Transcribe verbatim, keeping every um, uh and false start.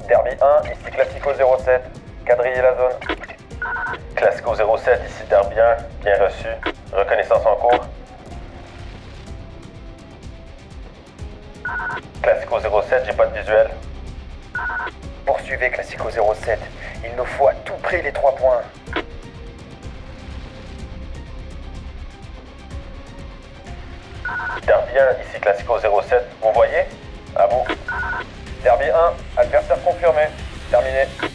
Derby un, ici Classico zéro sept. Quadrillez la zone. Classico zéro sept, ici Derby un. Bien reçu. Reconnaissance en cours. Classico zéro sept, j'ai pas de visuel. Poursuivez Classico zéro sept. Il nous faut à tout prix les trois points. Derby un, ici Classico zéro sept. Vous voyez? À vous. Derby un, adversaire confirmé. Terminé.